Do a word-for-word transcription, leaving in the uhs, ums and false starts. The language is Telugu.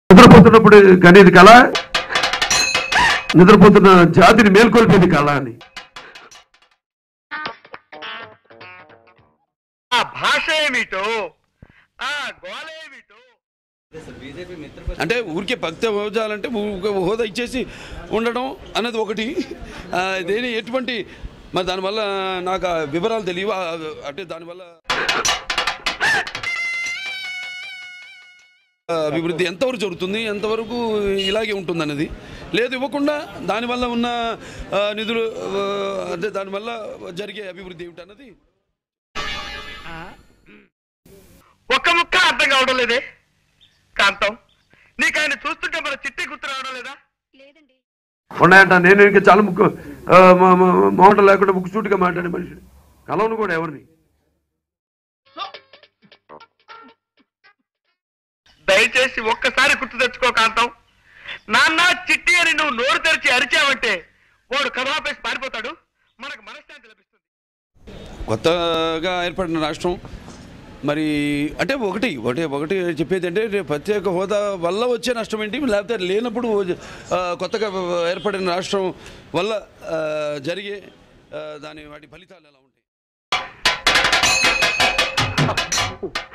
నిద్రపోతున్నప్పుడు కనేది కళ, నిద్రపోతున్న జాతిని మేల్కొల్పేది కళ అని. ఆ భాష ఏమిటో, ఆ గోళ ఏమిటో. అంటే ఊరికే భక్తి హోదాలంటే హోదా ఇచ్చేసి ఉండడం అన్నది ఒకటి. దేని ఎటువంటి మరి దానివల్ల నాకు వివరాలు తెలియవు. అంటే దానివల్ల అభివృద్ధి ఎంతవరకు జరుగుతుంది, ఎంతవరకు ఇలాగే ఉంటుంది అన్నది లేదు. ఇవ్వకుండా దానివల్ల ఉన్న నిధులు అంటే దానివల్ల జరిగే అభివృద్ధి ఏమిటి అన్నది ఒక్క ముక్క అర్థం కావడం లేదే కాంతం. నీకు ఆయన చూస్తుంటే మన చిట్టి గుర్తు రావడం లేదా? ఉన్నాయంట. నేను ఇంకా చాలా ముక్కు మాట లేకుండా ముక్కు సూటిగా మాట్లాడే మనిషిని కలవను కూడా ఎవరిని. దయచేసి ఒక్కసారి గుర్తు తెచ్చుకో కాంతం. నాన్న చిట్టి అని నువ్వు నోరు తెరిచి అరిచావంటే వాడు కథాపేసి పారిపోతాడు. మనకు మనశ్శాంతి లభిస్తుంది. కొత్తగా ఏర్పడిన రాష్ట్రం మరి అంటే ఒకటి ఒకటి ఒకటి చెప్పేది అంటే ప్రత్యేక హోదా వల్ల వచ్చే నష్టం ఏంటి, లేకపోతే లేనప్పుడు కొత్తగా ఏర్పడిన రాష్ట్రం వల్ల జరిగే దాని వాటి ఫలితాలు ఎలా ఉంటాయి?